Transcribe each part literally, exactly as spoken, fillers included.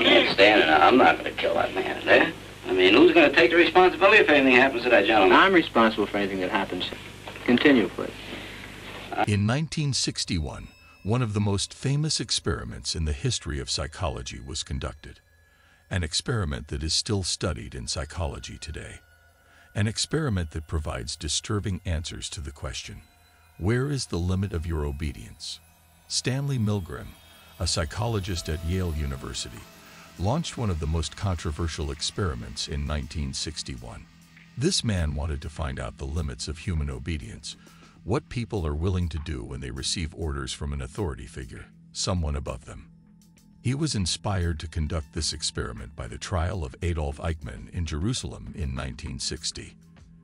can't stand it. I'm not going to kill that man, eh? I mean, who's going to take the responsibility if anything happens to that gentleman? I'm responsible for anything that happens. Continue, please. In nineteen sixty-one, one of the most famous experiments in the history of psychology was conducted. An experiment that is still studied in psychology today. An experiment that provides disturbing answers to the question, where is the limit of your obedience? Stanley Milgram, a psychologist at Yale University, launched one of the most controversial experiments in nineteen sixty-one. This man wanted to find out the limits of human obedience, what people are willing to do when they receive orders from an authority figure, someone above them. He was inspired to conduct this experiment by the trial of Adolf Eichmann in Jerusalem in nineteen sixty.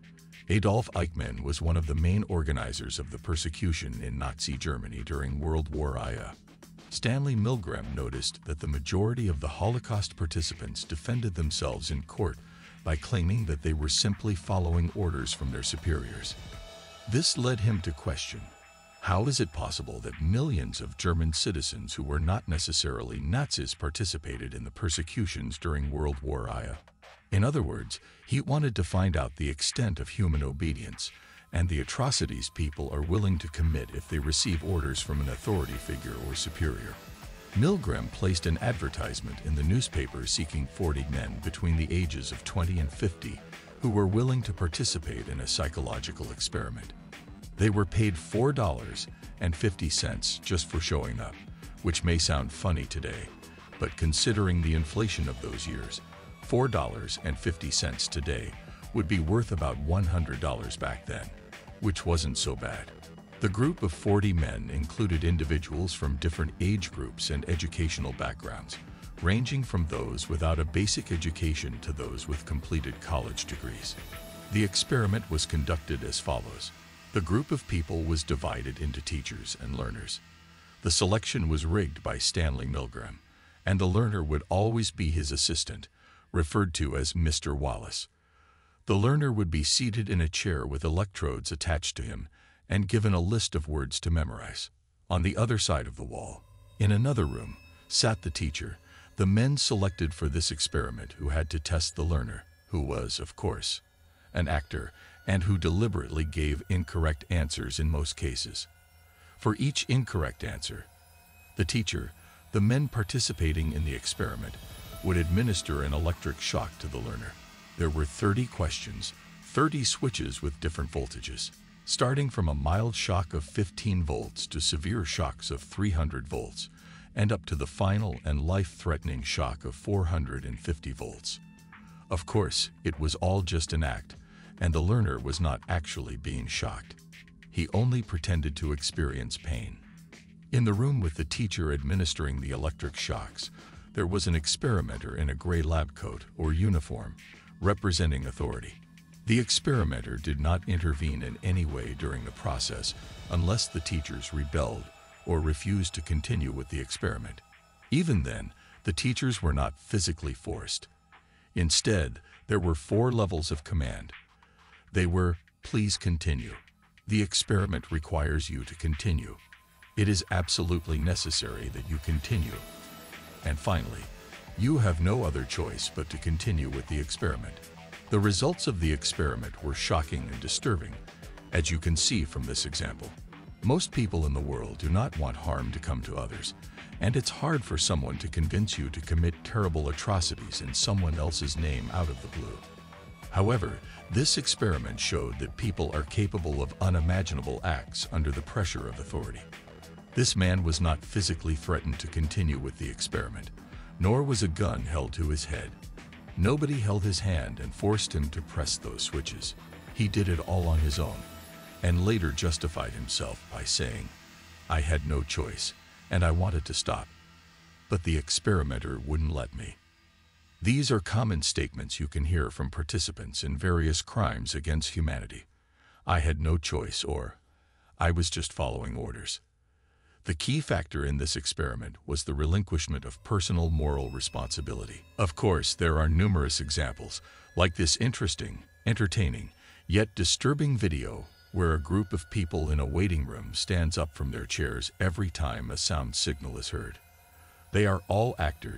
Adolf Eichmann was one of the main organizers of the persecution in Nazi Germany during World War One. Stanley Milgram noticed that the majority of the Holocaust participants defended themselves in court by claiming that they were simply following orders from their superiors. This led him to question, how is it possible that millions of German citizens who were not necessarily Nazis participated in the persecutions during World War One? In other words, he wanted to find out the extent of human obedience and the atrocities people are willing to commit if they receive orders from an authority figure or superior. Milgram placed an advertisement in the newspaper seeking forty men between the ages of twenty and fifty who were willing to participate in a psychological experiment. They were paid four dollars and fifty cents just for showing up, which may sound funny today, but considering the inflation of those years, four dollars and fifty cents today would be worth about one hundred dollars back then, which wasn't so bad. The group of forty men included individuals from different age groups and educational backgrounds, ranging from those without a basic education to those with completed college degrees. The experiment was conducted as follows. The group of people was divided into teachers and learners. The selection was rigged by Stanley Milgram, and the learner would always be his assistant, referred to as Mister Wallace. The learner would be seated in a chair with electrodes attached to him and given a list of words to memorize. On the other side of the wall, in another room, sat the teacher, the men selected for this experiment who had to test the learner, who was, of course, an actor, and who deliberately gave incorrect answers in most cases. For each incorrect answer, the teacher, the men participating in the experiment, would administer an electric shock to the learner. There were thirty questions, thirty switches with different voltages, starting from a mild shock of fifteen volts to severe shocks of three hundred volts, and up to the final and life-threatening shock of four hundred fifty volts. Of course, it was all just an act, and the learner was not actually being shocked. He only pretended to experience pain. In the room with the teacher administering the electric shocks, there was an experimenter in a gray lab coat or uniform, representing authority. The experimenter did not intervene in any way during the process unless the teachers rebelled or refused to continue with the experiment. Even then, the teachers were not physically forced. Instead, there were four levels of command. They were, please continue. The experiment requires you to continue. It is absolutely necessary that you continue. And finally, you have no other choice but to continue with the experiment. The results of the experiment were shocking and disturbing, as you can see from this example. Most people in the world do not want harm to come to others, and it's hard for someone to convince you to commit terrible atrocities in someone else's name out of the blue. However, this experiment showed that people are capable of unimaginable acts under the pressure of authority. This man was not physically threatened to continue with the experiment, nor was a gun held to his head. Nobody held his hand and forced him to press those switches. He did it all on his own, and later justified himself by saying, "I had no choice, and I wanted to stop, but the experimenter wouldn't let me." These are common statements you can hear from participants in various crimes against humanity. I had no choice, or I was just following orders. The key factor in this experiment was the relinquishment of personal moral responsibility. Of course, there are numerous examples, like this interesting, entertaining, yet disturbing video where a group of people in a waiting room stands up from their chairs every time a sound signal is heard. They are all actors,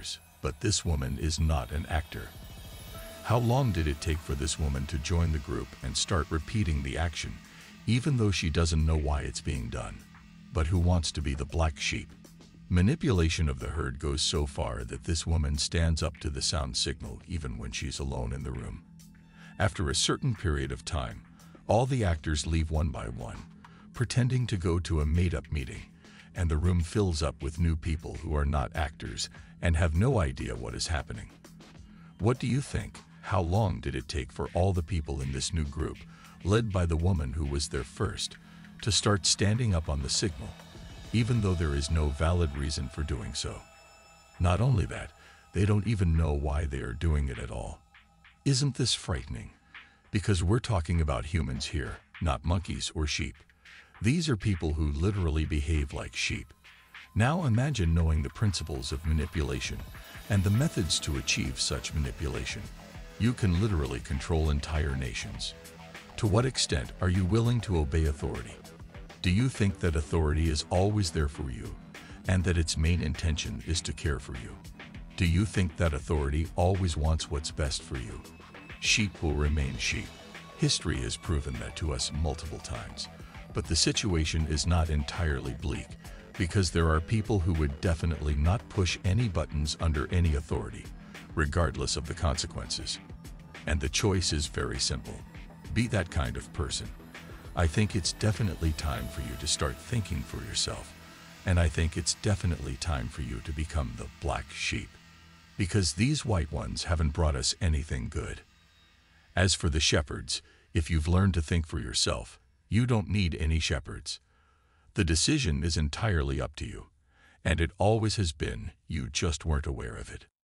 But this woman is not an actor. How long did it take for this woman to join the group and start repeating the action, even though she doesn't know why it's being done, but who wants to be the black sheep? Manipulation of the herd goes so far that this woman stands up to the sound signal even when she's alone in the room. After a certain period of time, all the actors leave one by one, pretending to go to a made-up meeting, and the room fills up with new people who are not actors and have no idea what is happening. What do you think? How long did it take for all the people in this new group, led by the woman who was there first, to start standing up on the signal, even though there is no valid reason for doing so? Not only that, they don't even know why they are doing it at all. Isn't this frightening? Because we're talking about humans here, not monkeys or sheep. These are people who literally behave like sheep. Now imagine knowing the principles of manipulation and the methods to achieve such manipulation. You can literally control entire nations. To what extent are you willing to obey authority? Do you think that authority is always there for you and that its main intention is to care for you? Do you think that authority always wants what's best for you? Sheep will remain sheep. History has proven that to us multiple times. But the situation is not entirely bleak, because there are people who would definitely not push any buttons under any authority, regardless of the consequences. And the choice is very simple. Be that kind of person. I think it's definitely time for you to start thinking for yourself, and I think it's definitely time for you to become the black sheep, because these white ones haven't brought us anything good. As for the shepherds, if you've learned to think for yourself, you don't need any shepherds. The decision is entirely up to you, and it always has been, you just weren't aware of it.